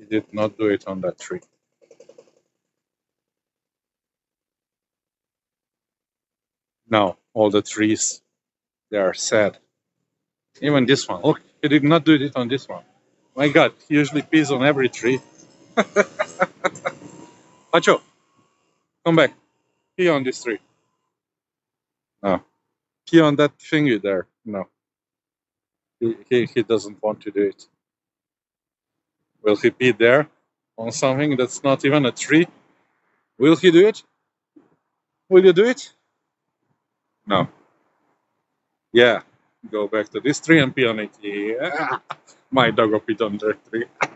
He did not do it on that tree. No, all the trees, they are sad. Even this one. Look, he did not do it on this one. My God, he usually pees on every tree. Hacho, come back. Pee on this tree. No. Pee on that thingy there. No. He doesn't want to do it. Will he pee there? On something that's not even a tree? Will he do it? Will you do it? No. Yeah. Go back to this tree and pee on it. Yeah. My dog will pee on that tree.